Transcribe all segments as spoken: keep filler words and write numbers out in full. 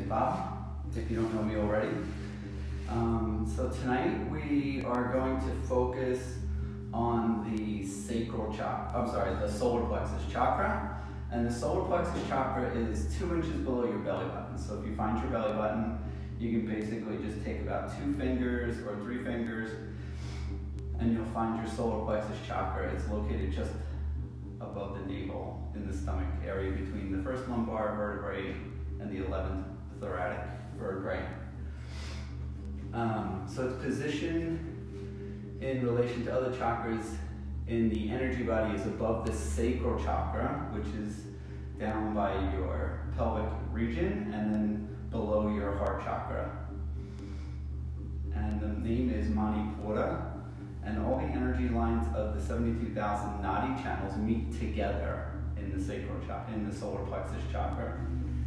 Bob, if you don't know me already. Um, so tonight we are going to focus on the sacral chakra, I'm sorry, the solar plexus chakra. And the solar plexus chakra is two inches below your belly button. So if you find your belly button, you can basically just take about two fingers or three fingers and you'll find your solar plexus chakra. It's located just above the navel in the stomach area between the first lumbar vertebrae and the eleventh thoracic vertebrae. Um, so it's positioned in relation to other chakras in the energy body is above the sacral chakra, which is down by your pelvic region and then below your heart chakra. And the name is Manipura, and all the energy lines of the seventy-two thousand nadi channels meet together in the sacral chakra, in the solar plexus chakra.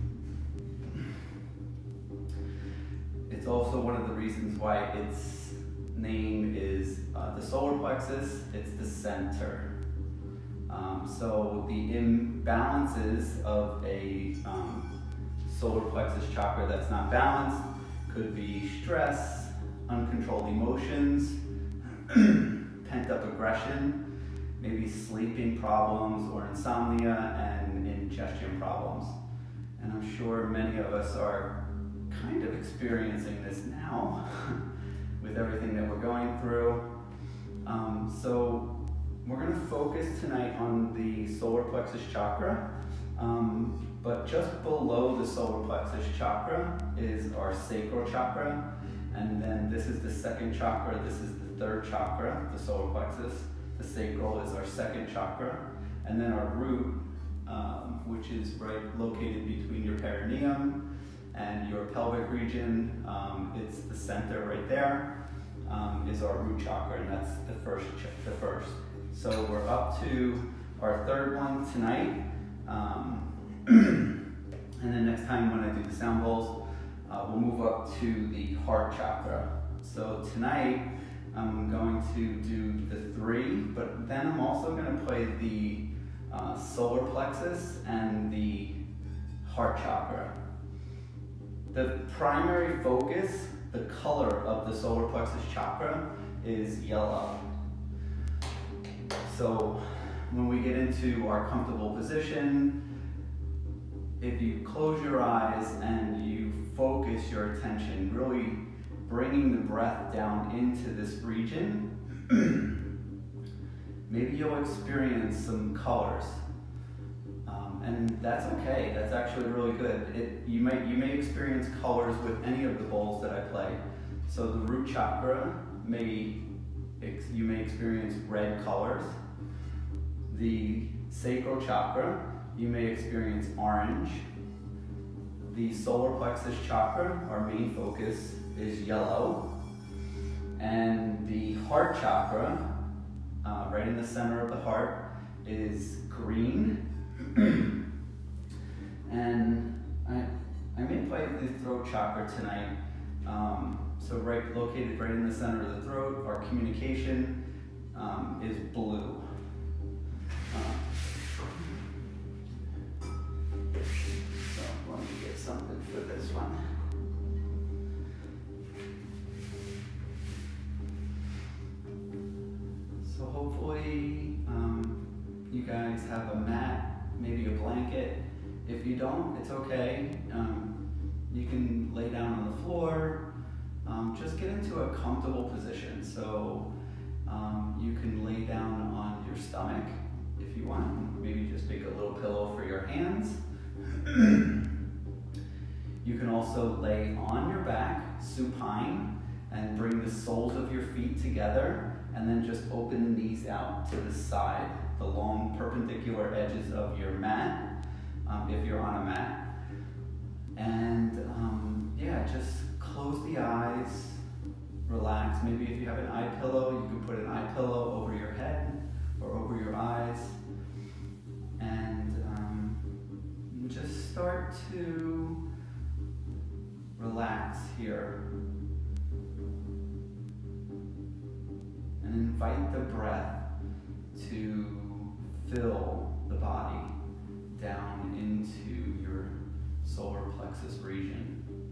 It's also one of the reasons why its name is uh, the solar plexus. It's the center. Um, so the imbalances of a um, solar plexus chakra that's not balanced could be stress, uncontrolled emotions, pent-up aggression, maybe sleeping problems or insomnia and indigestion problems. And I'm sure many of us are kind of experiencing this now with everything that we're going through. Um, so we're going to focus tonight on the solar plexus chakra, um, but just below the solar plexus chakra is our sacral chakra, and then this is the second chakra, this is the third chakra, the solar plexus. The sacral is our second chakra, and then our root, um, which is right located between your perineum and your pelvic region, um, it's the center right there, um, is our root chakra, and that's the first. The first. So we're up to our third one tonight, um, and then next time when I do the sound bowls, uh, we'll move up to the heart chakra. So tonight I'm going to do the three, but then I'm also going to play the uh, solar plexus and the heart chakra. The primary focus, the color of the solar plexus chakra is yellow. So when we get into our comfortable position, if you close your eyes and you focus your attention, really bringing the breath down into this region, maybe you'll experience some colors. And that's okay. That's actually really good. It, you may you may experience colors with any of the bowls that I play. So the root chakra may you may experience red colors. The sacral chakra you may experience orange. The solar plexus chakra, our main focus, is yellow, and the heart chakra, uh, right in the center of the heart, is green. And I, I may play the throat chakra tonight. Um, so right, located right in the center of the throat, our communication um, is blue. Uh, so let me get something for this one. So hopefully um, you guys have a mat, maybe a blanket. If you don't, it's okay. Um, you can lay down on the floor. Um, just get into a comfortable position. So um, you can lay down on your stomach if you want. Maybe just make a little pillow for your hands. You can also lay on your back, supine, and bring the soles of your feet together, and then just open the knees out to the side, the long perpendicular edges of your mat. Um, if you're on a mat. And um, yeah, just close the eyes, relax. Maybe if you have an eye pillow, you can put an eye pillow over your head or over your eyes. And um, just start to relax here. And invite the breath to fill the body down into your solar plexus region.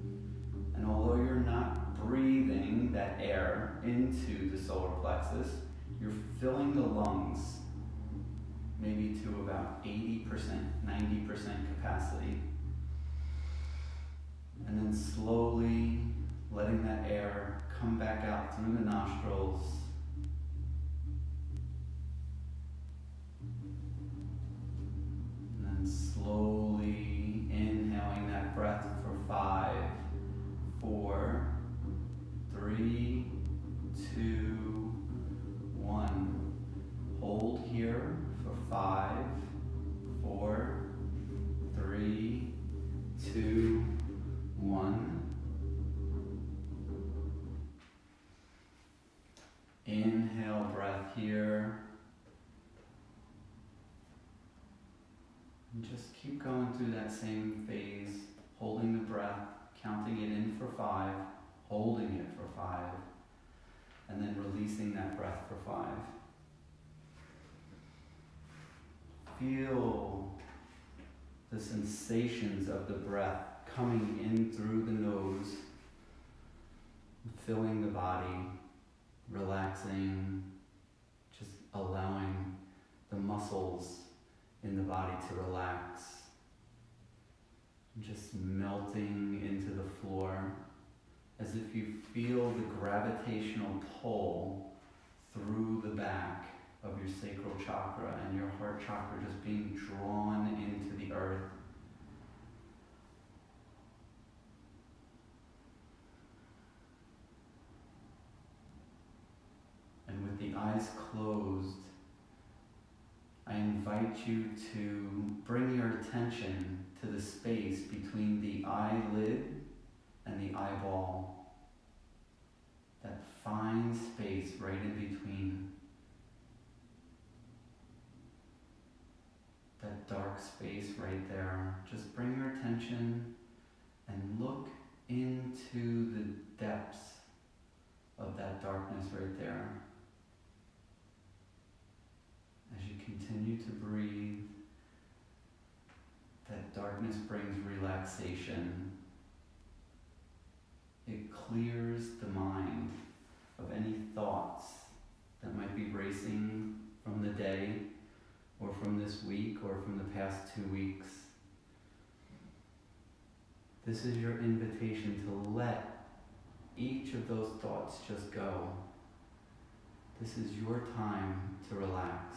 into the solar plexus. You're filling the lungs maybe to about eighty percent, ninety percent capacity. And then slowly letting that air come back out through the nostrils. And then slowly inhaling that breath for five, four, three, two, one. Hold here for five, four, three, two, one. Inhale, breath here. And just keep going through that same phase, holding the breath, counting it in for five, holding it for five, and then releasing that breath for five. Feel the sensations of the breath coming in through the nose, filling the body, relaxing, just allowing the muscles in the body to relax, just melting into the floor as if you feel the gravitational pull through the back of your sacral chakra and your heart chakra just being drawn into the earth. And with the eyes closed, I invite you to bring your attention to the space between the eyelid and the eyeball. That fine space right in between. That dark space right there. Just bring your attention and look into the depths of that darkness right there. As you continue to breathe, that darkness brings relaxation. It clears the mind of any thoughts that might be racing from the day, or from this week, or from the past two weeks. This is your invitation to let each of those thoughts just go. This is your time to relax.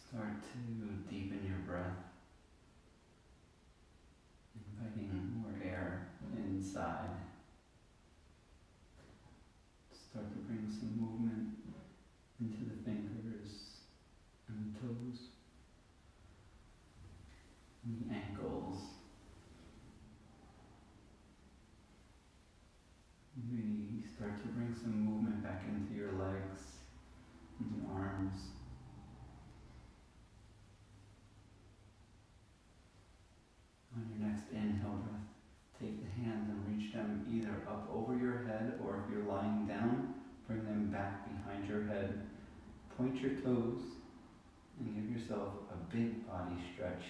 Start to deepen your breath, inviting more air inside. Start to bring some movement into the fingers and the toes and the ankles. Maybe start to bring some movement back into your legs and the arms. On your next inhale breath, take the hands and reach them either up over your head, or if you're lying down, bring them back behind your head. Point your toes and give yourself a big body stretch.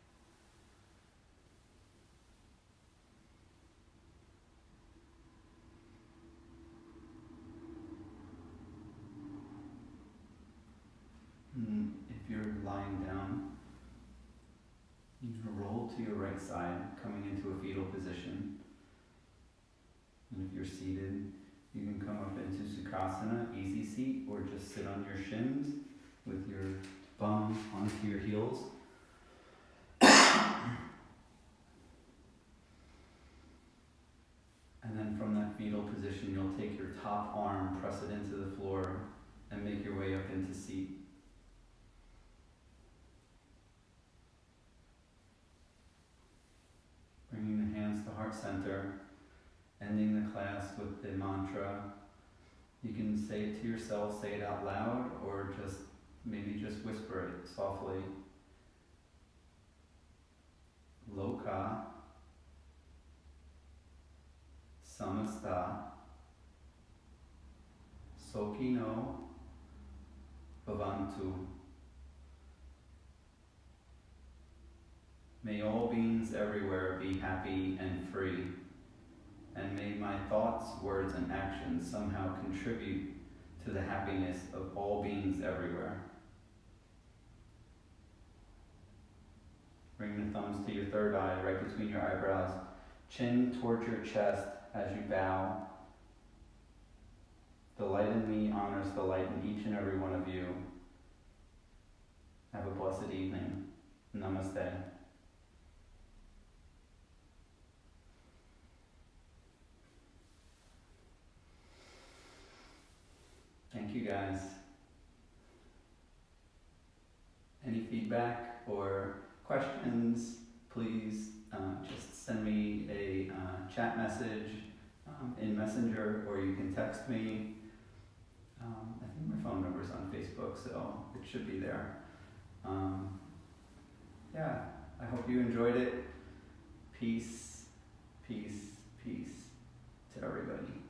And if you're lying down, you can roll to your right side, coming into a fetal position. And if you're seated, you can come up into Sukhasana, easy seat, or just sit on your shins with your bum onto your heels. And then from that fetal position, you'll take your top arm, press it into the floor, and make your way up into seat. Bringing the hands to heart center, ending the class with the mantra. You can say it to yourself, say it out loud, or just maybe just whisper it softly. Loka samasta sokino bhavantu. May all beings everywhere be happy and free, and may my thoughts, words, and actions somehow contribute to the happiness of all beings everywhere. Bring the thumbs to your third eye, right between your eyebrows, chin towards your chest as you bow. The light in me honors the light in each and every one of you. Have a blessed evening. Namaste. Thank you guys. Any feedback or questions, please uh, just send me a uh, chat message um, in Messenger, or you can text me. Um, I think my phone number is on Facebook, so it should be there. Um, yeah, I hope you enjoyed it. Peace, peace, peace to everybody.